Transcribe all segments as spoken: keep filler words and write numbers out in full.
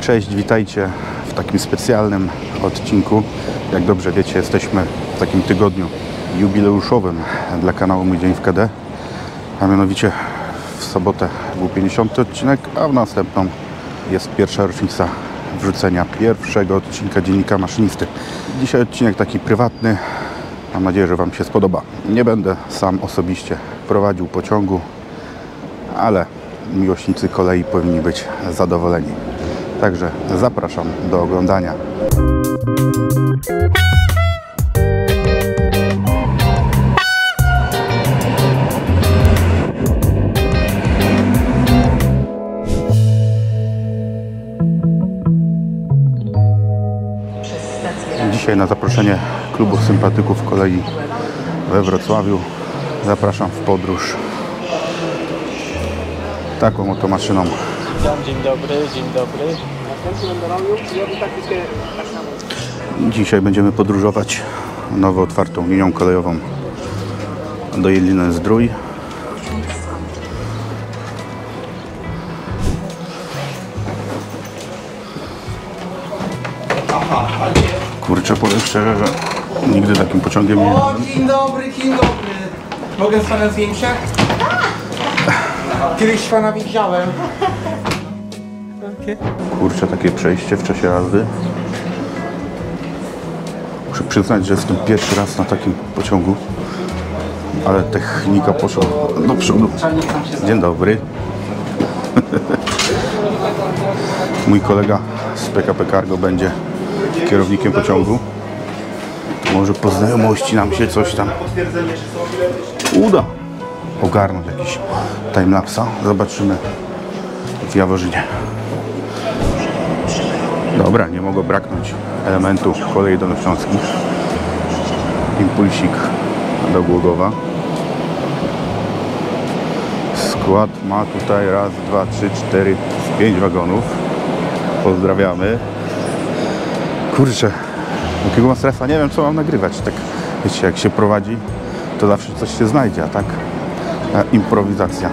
Cześć, witajcie w takim specjalnym odcinku. Jak dobrze wiecie, jesteśmy w takim tygodniu jubileuszowym dla kanału Mój Dzień w K D. A mianowicie w sobotę był pięćdziesiąty odcinek, a w następną jest pierwsza rocznica wrzucenia pierwszego odcinka Dziennika Maszynisty. Dzisiaj odcinek taki prywatny. Mam nadzieję, że Wam się spodoba. Nie będę sam osobiście prowadził pociągu, ale miłośnicy kolei powinni być zadowoleni. Także zapraszam do oglądania. Dzisiaj na zaproszenie klubu sympatyków kolei we Wrocławiu zapraszam w podróż taką oto maszyną. Dzień dobry, dzień dobry. Dzisiaj będziemy podróżować nowo otwartą linią kolejową do Jeliny-Zdrój. Kurczę, powiem szczerze, że nigdy takim pociągiem nie O, dzień dobry, dzień dobry. Mogę z pana zdjęcia? Kiedyś pana widziałem. Okay. Kurczę, takie przejście w czasie jazdy. Muszę przyznać, że jestem pierwszy raz na takim pociągu, ale technika poszła do przodu. Dzień dobry. Mój kolega z P K P Cargo będzie kierownikiem pociągu. Może po znajomości nam się coś tam uda ogarnąć, jakiś timelapsa. Zobaczymy w Jaworzynie. Dobra, nie mogło braknąć elementu kolei dolnośląskich. Impulsik do Głogowa. Skład ma tutaj raz, dwa, trzy, cztery, pięć wagonów. Pozdrawiamy. Kurczę, jakiego ma strefa? Nie wiem, co mam nagrywać. Tak, wiecie, jak się prowadzi, to zawsze coś się znajdzie, a tak a improwizacja.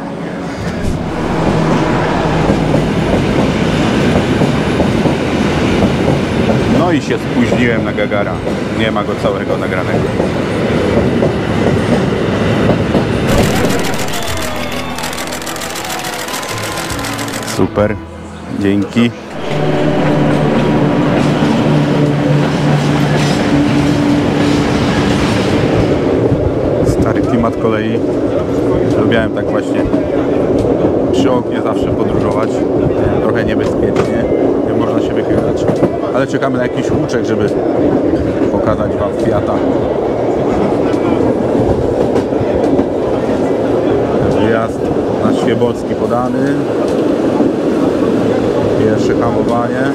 No i się spóźniłem na Gagara. Nie ma go całego nagranego. Super. Dzięki. Stary klimat kolei. Lubiałem tak właśnie przy oknie zawsze podróżować. Trochę niebezpiecznie. Nie można się wychylać. Ale czekamy na jakiś łuczek, żeby pokazać Wam Fiata. Wyjazd na Świebodzki podany. Pierwsze hamowanie.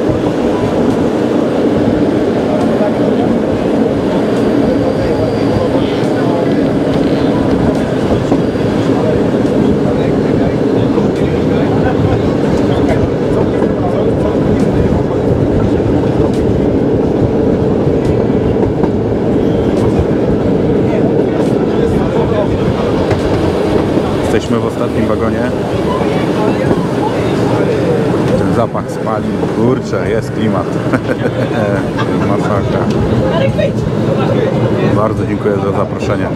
Jesteśmy w ostatnim wagonie. Ten zapach spalin, kurczę, jest klimat. Masakra. Bardzo dziękuję za zaproszenie.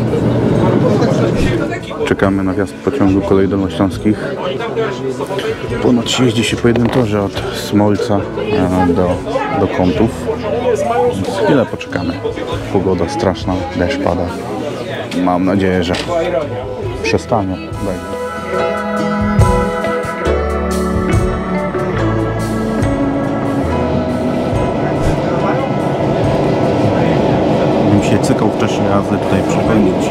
Czekamy na wjazd pociągu kolei dolnośląskich. Ponoć jeździ się po jednym torze od Smolca do, do Kątów. Więc chwilę poczekamy. Pogoda straszna, deszcz pada. Mam nadzieję, że przestanie. Będzie. Bym się cykał w czasie jazdy tutaj przepędzić.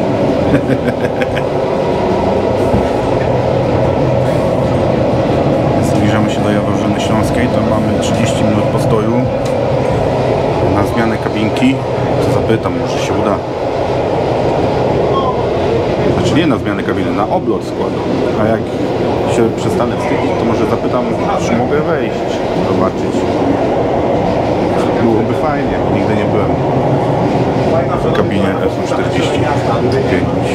Zbliżamy się do Jaworzyny Śląskiej. Tam mamy trzydzieści minut postoju na zmianę kabinki. To zapytam, może się uda. Znaczy nie na zmianę kabiny, na oblot składu. A jak się przestanę wstydzić, to może zapytam, czy mogę wejść, zobaczyć. Byłoby fajnie, nigdy nie byłem w kabinie S U czterdzieści pięć.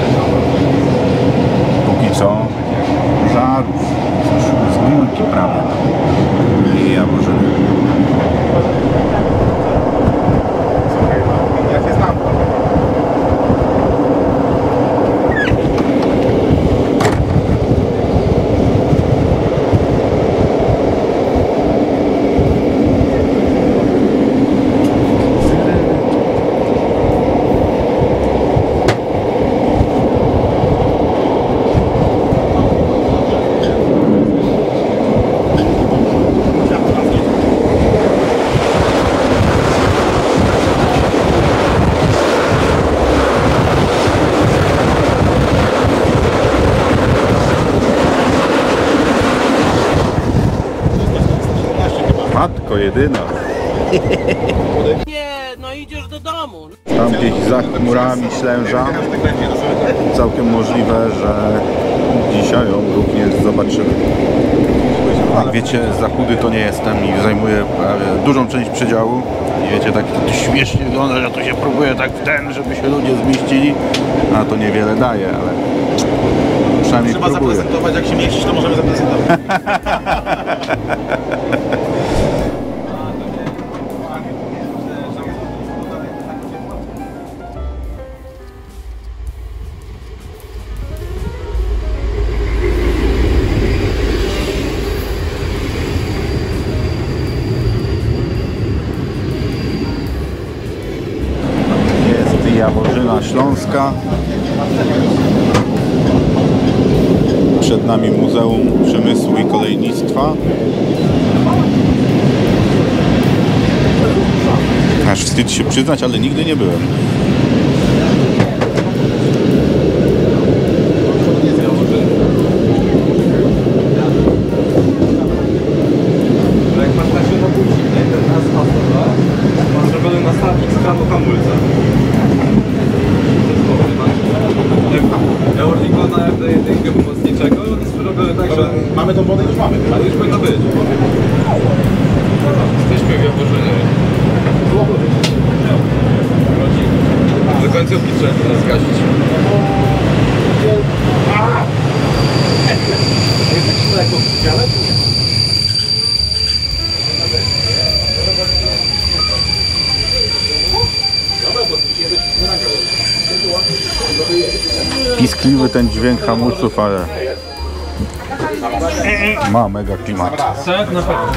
Póki co żarów z górki prawie. Matko jedyna. Nie, no idziesz do domu. Tam gdzieś za chmurami Ślęża. Całkiem możliwe, że dzisiaj ją również zobaczymy. Jak wiecie, za chudy to nie jestem i zajmuję prawie dużą część przedziału. I wiecie, tak to śmiesznie wygląda, że to się próbuje tak w ten, żeby się ludzie zmieścili. A to niewiele daje, ale przynajmniej Trzeba próbuję. zaprezentować, jak się mieścisz, to możemy zaprezentować. Jest Jaworzyna Śląska. Przed nami Muzeum Przemysłu i Kolejnictwa. Aż wstyd się przyznać, ale nigdy nie byłem. Jak masz na siłę na płci, nie? Ten nas asfalt, mam zrobiony nastawnik z kranu hamulca. Ja już tylko na jedynkę pomocniczego, jest zrobione tak, że... Mamy tą wodę, już mamy. Ale już powinno być. Jesteśmy w Jaworzynie. Do końcówki trzeba teraz zgasić. Piskliwy ten dźwięk hamulców, ale ma mega klimat. Tak, na pewno.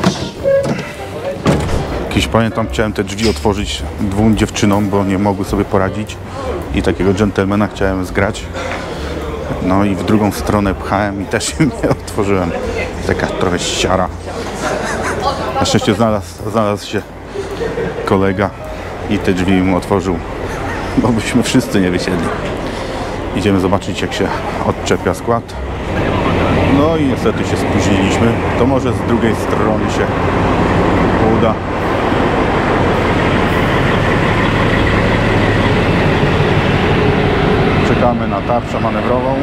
Kiedyś pamiętam, chciałem te drzwi otworzyć dwóm dziewczynom, bo nie mogły sobie poradzić i takiego dżentelmena chciałem zgrać. No i w drugą stronę pchałem i też im nie otworzyłem. Taka trochę ściara. Na szczęście znalazł, znalazł się kolega i te drzwi mu otworzył, bo byśmy wszyscy nie wysiedli. Idziemy zobaczyć, jak się odczepia skład. No i niestety się spóźniliśmy. To może z drugiej strony się uda. Czekamy na tarczę manewrową.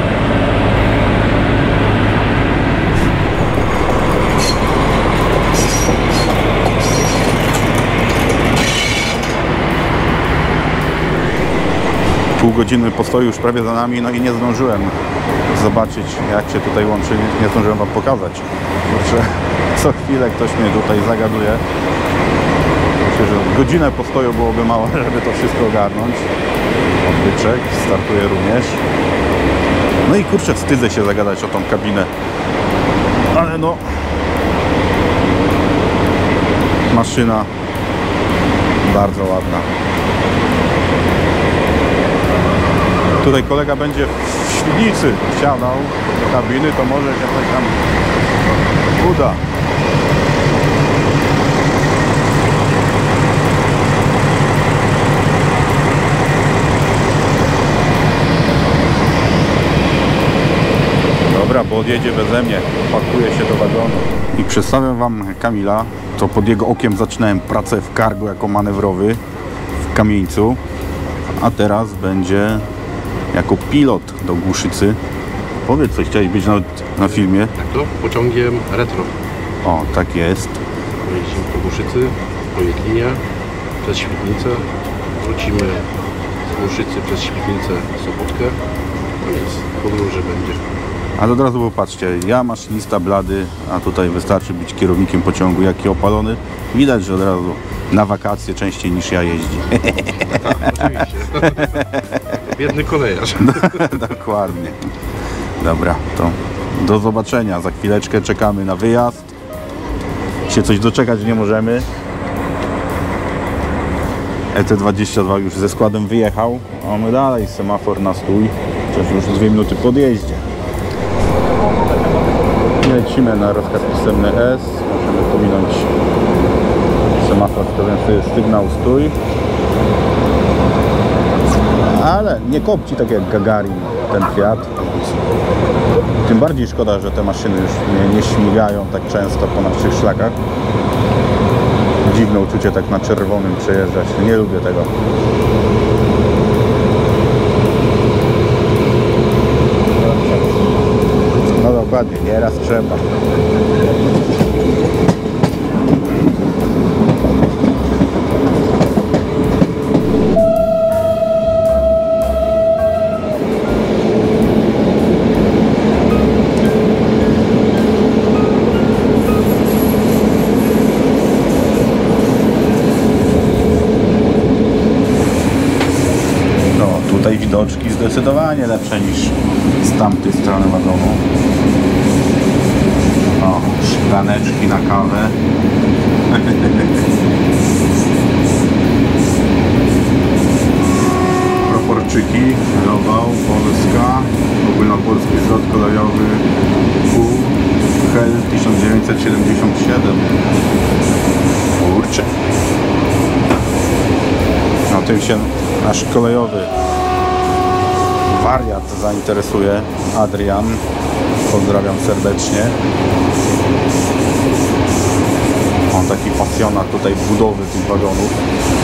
Pół godziny postoju już prawie za nami, no i nie zdążyłem zobaczyć, jak się tutaj łączy. Nie zdążyłem wam pokazać. Kurczę, co chwilę ktoś mnie tutaj zagaduje. Myślę, że godzinę postoju byłoby mało, żeby to wszystko ogarnąć. Odbyczek startuje również. No i kurczę, wstydzę się zagadać o tą kabinę. Ale no... Maszyna bardzo ładna. Tutaj kolega będzie w Świdnicy wsiadał do kabiny, to może się coś tam uda. Dobra, bo odjedzie beze mnie, pakuje się do wagonu. I przedstawiam wam Kamila, to pod jego okiem zaczynałem pracę w cargo jako manewrowy w Kamieńcu, a teraz będzie jako pilot do Głuszycy. Powiedz coś, chciałeś być na, na filmie. Tak, to pociągiem retro. O, tak jest. Jeździmy po Głuszycy, po Jedlinie, przez Świdnicę. Wrócimy z Głuszycy przez Świdnicę, Sobotkę. No więc podróży będzie. Ale od razu popatrzcie, ja maszynista blady, a tutaj wystarczy być kierownikiem pociągu, jaki opalony. Widać, że od razu na wakacje częściej niż ja jeździ. Oczywiście. Biedny kolejarz. Dokładnie. Dobra, to do zobaczenia. Za chwileczkę czekamy na wyjazd. Się coś doczekać nie możemy. E T dwadzieścia dwa już ze składem wyjechał, a my dalej semafor na stój. Przecież już dwie minuty po odjeździe. Lecimy na rozkaz pisemny S. Możemy pominąć semafor stawiający sygnał stój. Ale nie kopci tak jak Gagarin ten Fiat. Tym bardziej szkoda, że te maszyny już nie, nie śmigają tak często po naszych szlakach. Dziwne uczucie tak na czerwonym przejeżdżać. Nie lubię tego. No dokładnie, nieraz trzeba. Tutaj widoczki zdecydowanie lepsze niż z tamtej strony wagonu. O, szklaneczki na kawę. Proporczyki, Robał, Polska, Ogólnopolski Zwrot Kolejowy U H E L tysiąc dziewięćset siedemdziesiąt siedem. Kurczę. No tym się nasz kolejowy wariat zainteresuje, Adrian. Pozdrawiam serdecznie. On taki pasjonat tutaj budowy tych wagonów.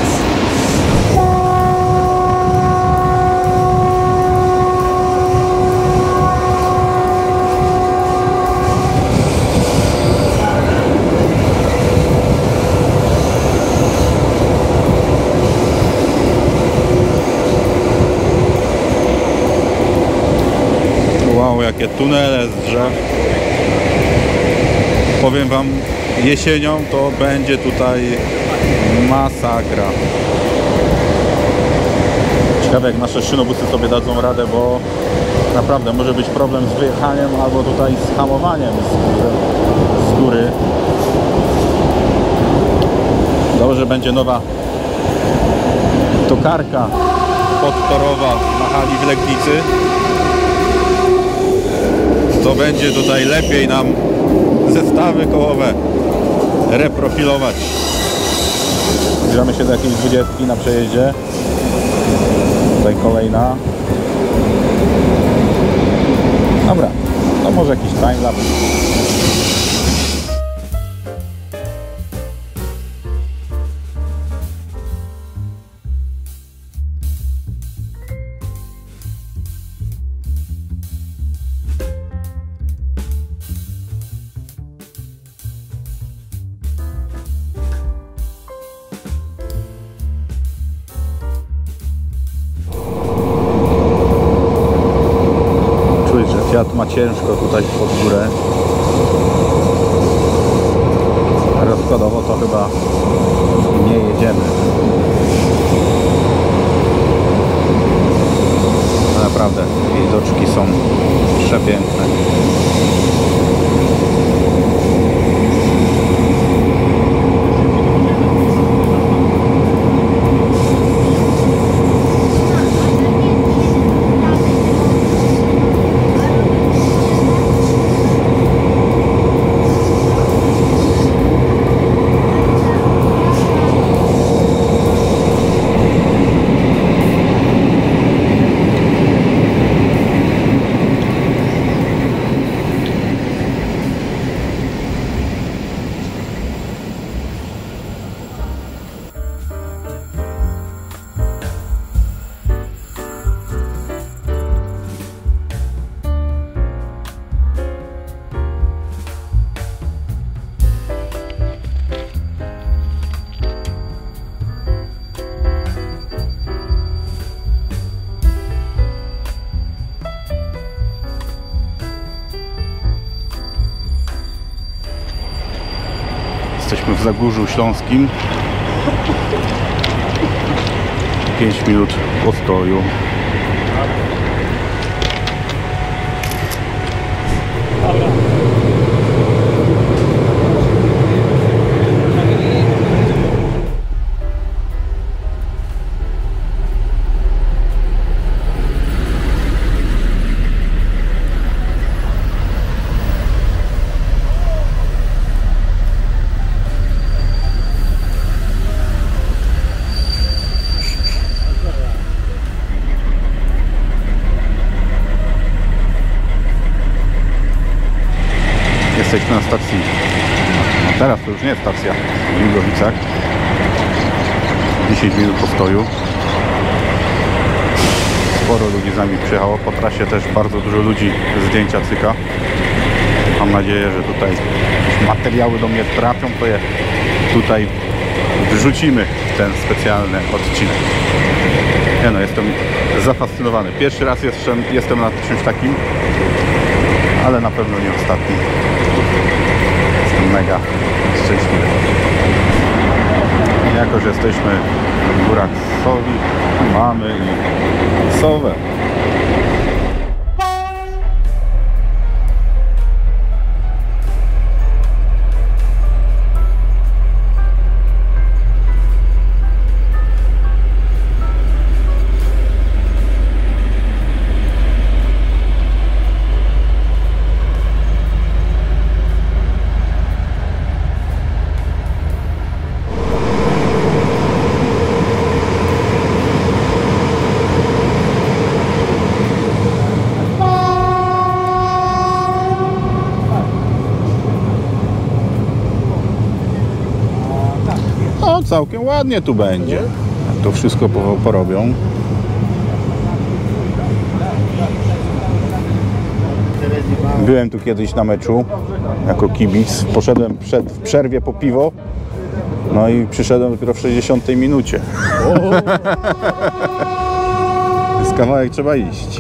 Wow, jakie tunele z drzew. Powiem wam, jesienią to będzie tutaj masakra. Ciekawe jak nasze szynobusy sobie dadzą radę, bo naprawdę może być problem z wyjechaniem albo tutaj z hamowaniem z, z góry. Dobrze, będzie nowa tokarka podtorowa na hali w Legnicy. To będzie tutaj lepiej nam zestawy kołowe reprofilować. Zbliżamy się do jakiejś dwudziestki na przejeździe. Tutaj kolejna. Dobra, to może jakiś timelapse. Fiat ma ciężko tutaj pod górę. Rozkładowo to chyba nie jedziemy. Naprawdę widoczki są przepiękne. Jesteśmy w Zagórzu Śląskim. pięć minut postoju. No teraz to już nie jest stacja w Jugowicach. dziesięć minut postoju. Sporo ludzi z nami przyjechało. Po trasie też bardzo dużo ludzi zdjęcia cyka. Mam nadzieję, że tutaj jakieś materiały do mnie trafią, to je tutaj wrzucimy w ten specjalny odcinek. Ja no, jestem zafascynowany. Pierwszy raz jestem, jestem na czymś takim, ale na pewno nie ostatni. Jestem mega szczęśliwy. Jako że jesteśmy w górach Sowi, mamy i Sowę. No, całkiem ładnie tu będzie. To wszystko po- porobią. Byłem tu kiedyś na meczu jako kibic. Poszedłem przed, w przerwie po piwo. No i przyszedłem dopiero w sześćdziesiątej minucie. Z kawałek trzeba iść.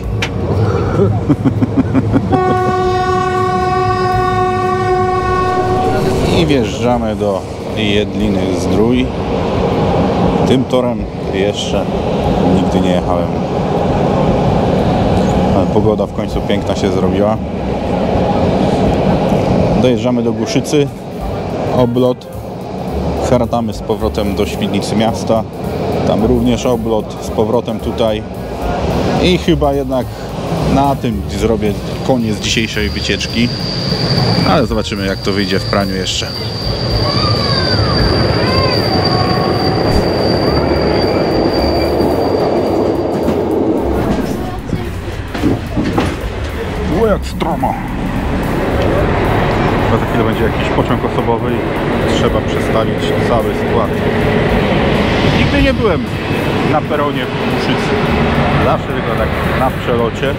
I wjeżdżamy do Jedliny Zdrój. Tym torem jeszcze nigdy nie jechałem. Ale pogoda w końcu piękna się zrobiła. Dojeżdżamy do Głuszycy. Oblot. Wracamy z powrotem do Świdnicy miasta. Tam również oblot. Z powrotem tutaj. I chyba jednak na tym zrobię koniec dzisiejszej wycieczki. Ale zobaczymy, jak to wyjdzie w praniu jeszcze. O, jak stromo. Chyba za chwilę będzie jakiś pociąg osobowy i trzeba przestawić cały skład. Nigdy nie byłem na peronie w Głuszycy. Zawsze tylko tak na przelocie.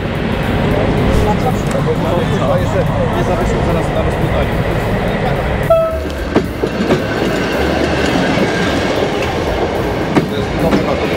Nie zawiesił zaraz na rozpytaniu. To jest nowy wagon.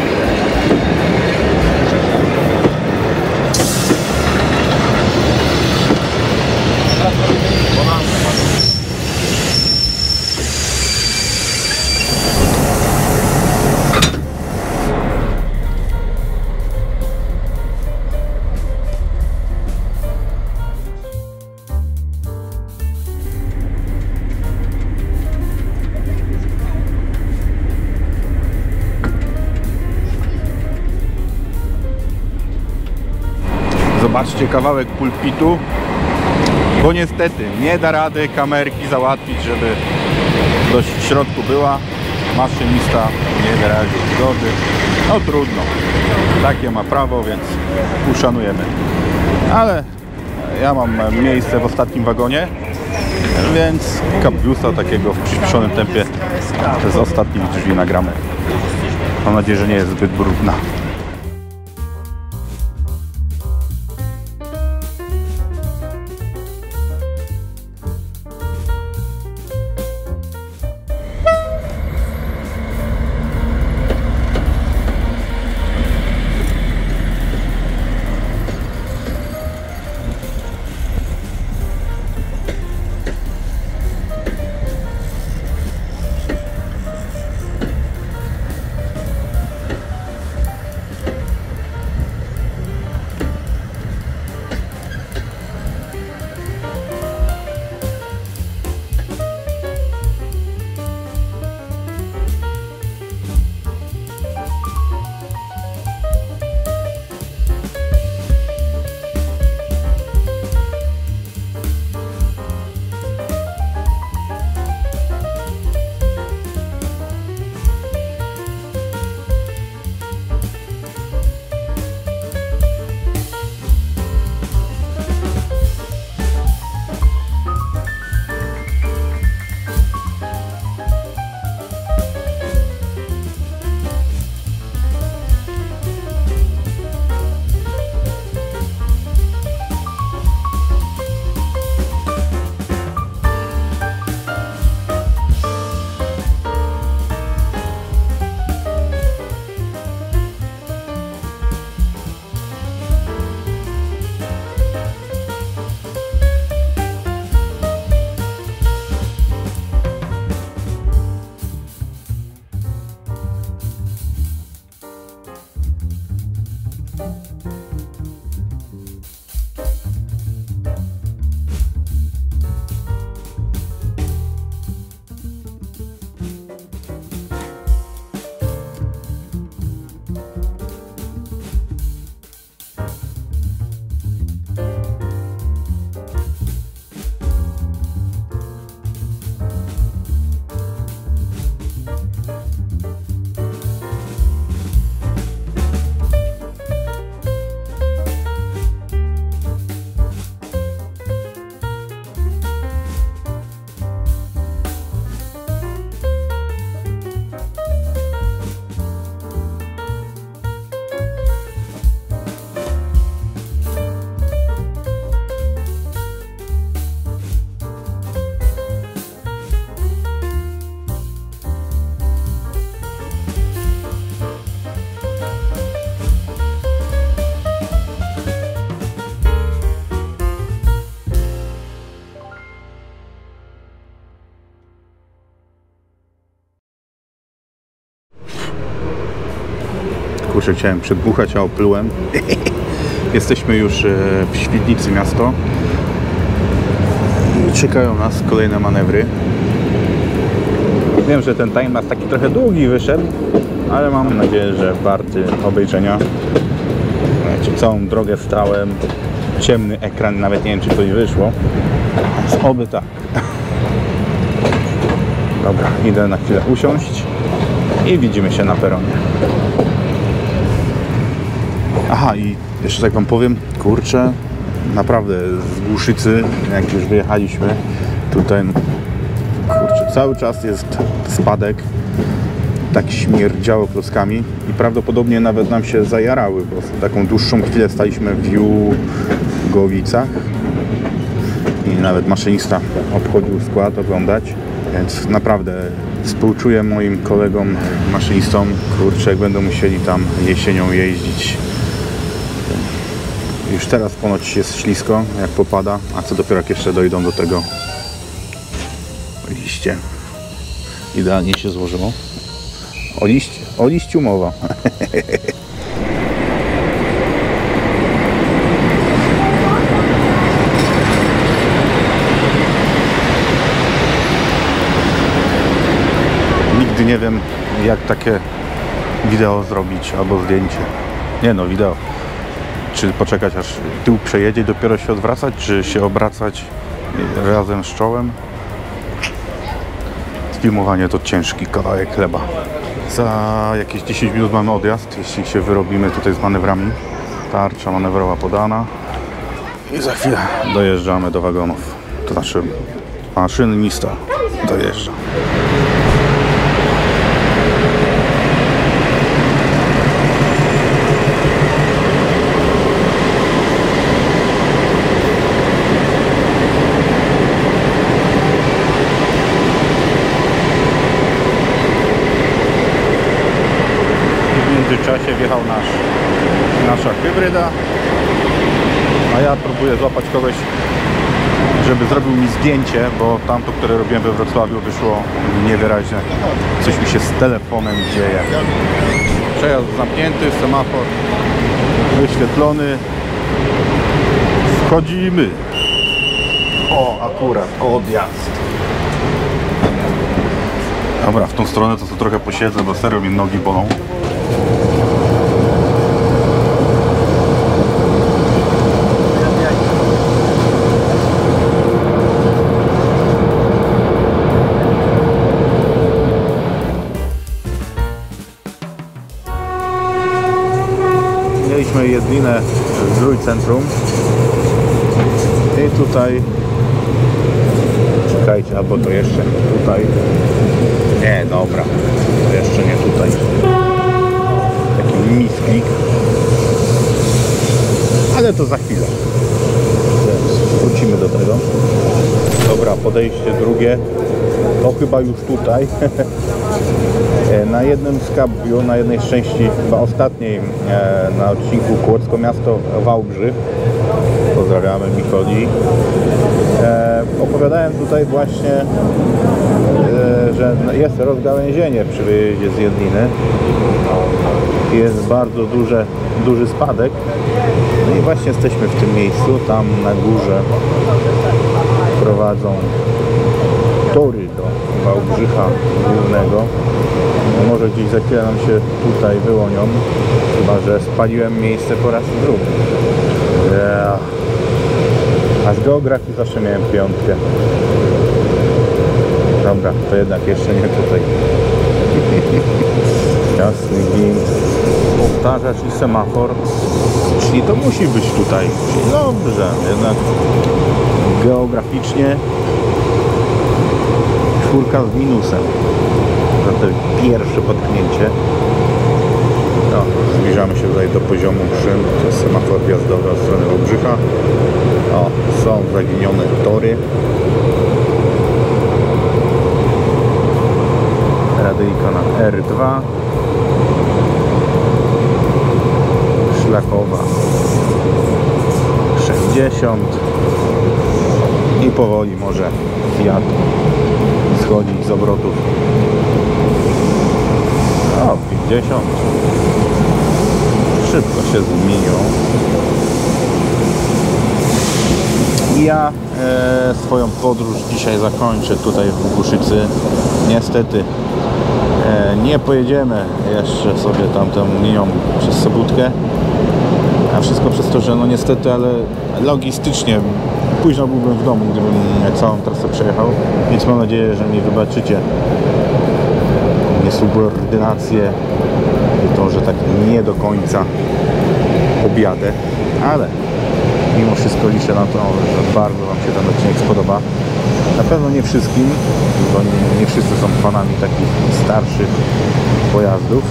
Zobaczcie kawałek pulpitu, bo niestety nie da rady kamerki załatwić, żeby dość w środku była. Maszynista nie wyraził zgody. No trudno, takie ma prawo, więc uszanujemy. Ale ja mam miejsce w ostatnim wagonie, więc kabriusa takiego w przyspieszonym tempie z ostatnich drzwi nagramy. Mam nadzieję, że nie jest zbyt brudna. Kurczę, chciałem przedmuchać, a oplułem. Jesteśmy już w Świdnicy miasto. I czekają nas kolejne manewry. Wiem, że ten timelapse taki trochę długi wyszedł, ale mam nadzieję, że warty obejrzenia. Wiecie, całą drogę stałem, ciemny ekran, nawet nie wiem, czy coś wyszło. Więc oby tak. Dobra, idę na chwilę usiąść i widzimy się na peronie. Aha, i jeszcze tak wam powiem, kurczę, naprawdę z Głuszycy, jak już wyjechaliśmy, tutaj, kurczę, cały czas jest spadek, tak śmierdziało klockami i prawdopodobnie nawet nam się zajarały, bo taką dłuższą chwilę staliśmy w Jugowicach i nawet maszynista obchodził skład oglądać, więc naprawdę współczuję moim kolegom maszynistom, kurczę, jak będą musieli tam jesienią jeździć. Już teraz ponoć jest ślisko, jak popada, a co dopiero jak jeszcze dojdą do tego liście. Idealnie się złożyło. O liście, o liściu mowa. Nigdy nie wiem, jak takie wideo zrobić albo zdjęcie. Nie no, wideo. Czy poczekać, aż tył przejedzie i dopiero się odwracać, czy się obracać razem z czołem? Filmowanie to ciężki kawałek chleba. Za jakieś dziesięć minut mamy odjazd, jeśli się wyrobimy tutaj z manewrami. Tarcza manewrowa podana. I za chwilę dojeżdżamy do wagonów. To znaczy maszynista dojeżdża. W międzyczasie wjechał nasz, nasza hybryda, a ja próbuję złapać kogoś, żeby zrobił mi zdjęcie, bo tamto, które robiłem we Wrocławiu, wyszło niewyraźne. Coś mi się z telefonem dzieje. Przejazd zamknięty, semafor wyświetlony. Wchodzimy. O, akurat odjazd. Dobra, w tą stronę to, to trochę posiedzę, bo serio mnie nogi bolą. Mieliśmy jedlinę z Trójcentrum i tutaj, czekajcie, albo to jeszcze tutaj, nie, dobra, to jeszcze nie tutaj, taki misklik, ale to za chwilę, wrócimy do tego. Dobra, podejście drugie, to chyba już tutaj. Na jednym z Cabview, na jednej z części, chyba ostatniej, na odcinku Kłodzko Miasto Wałbrzych, pozdrawiamy Mikoli, e, opowiadałem tutaj właśnie, e, że jest rozgałęzienie przy wyjeździe z Jedliny, jest bardzo duże, duży spadek, no i właśnie jesteśmy w tym miejscu, tam na górze prowadzą tory do Wałbrzycha Głównego. No może gdzieś za chwilę nam się tutaj wyłonią, chyba że spaliłem miejsce po raz drugi. Yeah. A z geografii zawsze miałem piątkę. Dobra, to jednak jeszcze nie tutaj. Jasny gwint. Powtarzacz i semafor. Czyli to musi być tutaj. Dobrze, jednak geograficznie czwórka z minusem za to pierwsze potknięcie. No, zbliżamy się tutaj do poziomu szyn. To jest semafor wjazdowy od strony Wałbrzycha. O, są zaginione tory. Radyjka na R dwa. Szlakowa sześćdziesiąt. I powoli może Fiat schodzić z obrotów. O, pięćdziesiąt. szybko się zmienią. Ja e, swoją podróż dzisiaj zakończę tutaj w Głuszycy. Niestety e, nie pojedziemy jeszcze sobie tamtą linią przez Sobótkę. A wszystko przez to, że no niestety, ale logistycznie późno byłbym w domu, gdybym całą trasę przejechał. Więc mam nadzieję, że mi wybaczycie niesubordynację i to, że tak nie do końca objadę, ale mimo wszystko liczę na to, że bardzo Wam się ten odcinek spodoba. Na pewno nie wszystkim, bo nie, nie wszyscy są fanami takich starszych pojazdów,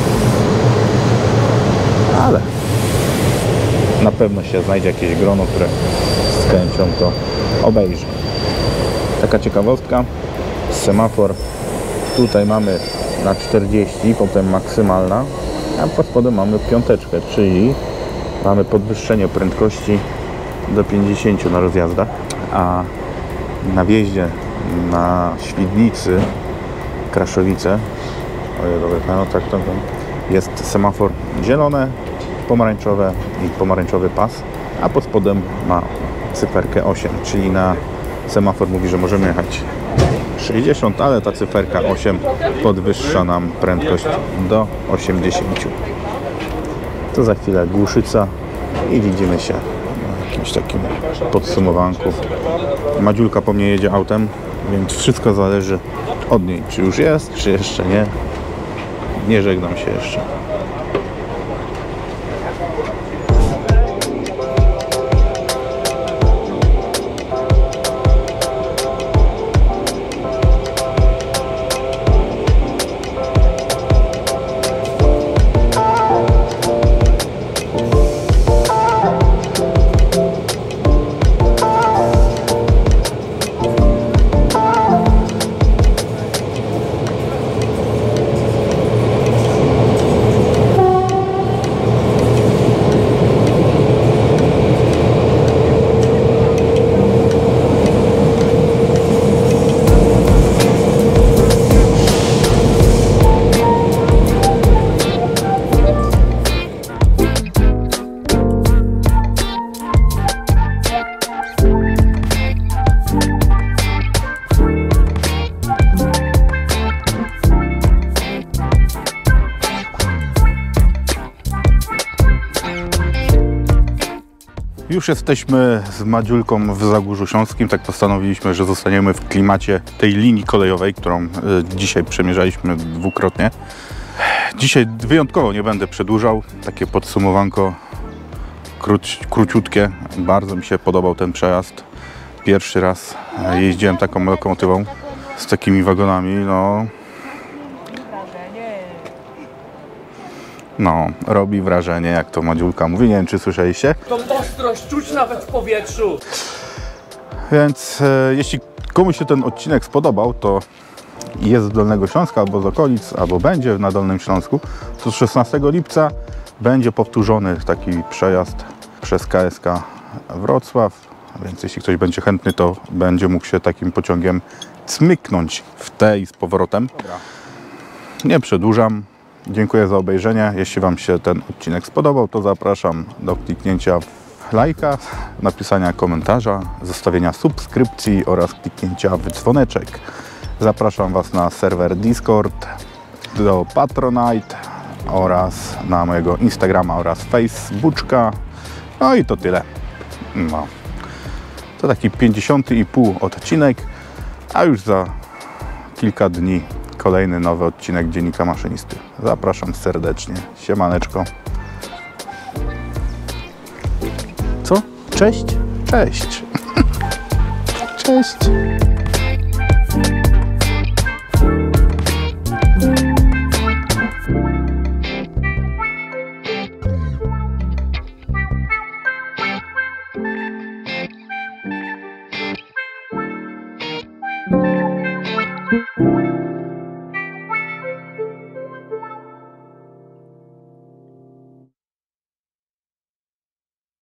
ale na pewno się znajdzie jakieś grono, które z chęcią to obejrzy. Taka ciekawostka, semafor tutaj mamy na czterdzieści, potem maksymalna, a pod spodem mamy piąteczkę, czyli mamy podwyższenie prędkości do pięćdziesięciu na rozjazdach, a na wjeździe na Świdnicy, Kraszowice, no tak, to jest semafor zielone, pomarańczowe i pomarańczowy pas, a pod spodem ma cyferkę osiem, czyli na semafor mówi, że możemy jechać sześćdziesiąt, ale ta cyferka osiem podwyższa nam prędkość do osiemdziesięciu. To za chwilę Głuszyca i widzimy się na jakimś takim podsumowanku. Madziulka po mnie jedzie autem, więc wszystko zależy od niej, czy już jest, czy jeszcze nie. Nie żegnam się jeszcze. Już jesteśmy z Madziulką w Zagórzu Śląskim. Tak postanowiliśmy, że zostaniemy w klimacie tej linii kolejowej, którą dzisiaj przemierzaliśmy dwukrotnie. Dzisiaj wyjątkowo nie będę przedłużał. Takie podsumowanko króci, króciutkie. Bardzo mi się podobał ten przejazd. Pierwszy raz jeździłem taką lokomotywą z takimi wagonami. No, no robi wrażenie, jak to Madziulka mówi. Nie wiem, czy słyszeliście. Tą ostrość czuć nawet w powietrzu. Więc e, jeśli komuś się ten odcinek spodobał, to jest z Dolnego Śląska, albo z okolic, albo będzie na Dolnym Śląsku, to szesnastego lipca będzie powtórzony taki przejazd przez K S K Wrocław. Więc jeśli ktoś będzie chętny, to będzie mógł się takim pociągiem cmyknąć w te i z powrotem. Nie przedłużam. Dziękuję za obejrzenie. Jeśli Wam się ten odcinek spodobał, to zapraszam do kliknięcia w lajka, napisania komentarza, zostawienia subskrypcji oraz kliknięcia w dzwoneczek. Zapraszam Was na serwer Discord, do Patronite oraz na mojego Instagrama oraz Facebooka. No i to tyle. No. To taki pięćdziesiąty i pół odcinek, a już za kilka dni kolejny nowy odcinek Dziennika Maszynisty. Zapraszam serdecznie. Siemaneczko. Co? Cześć? Cześć. Cześć.